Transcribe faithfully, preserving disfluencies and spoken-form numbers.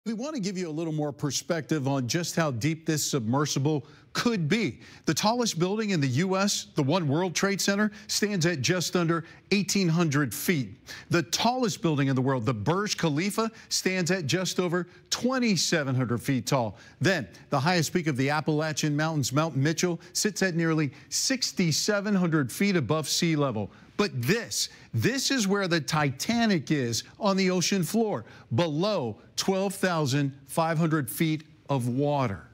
We want to give you a little more perspective on just how deep this submersible could be. The tallest building in the U S, the One World Trade Center, stands at just under eighteen hundred feet. The tallest building in the world, the Burj Khalifa, stands at just over twenty-seven hundred feet tall. Then, the highest peak of the Appalachian Mountains, Mount Mitchell, sits at nearly sixty-seven hundred feet above sea level. But this, this is where the Titanic is on the ocean floor, below twelve thousand five hundred feet of water.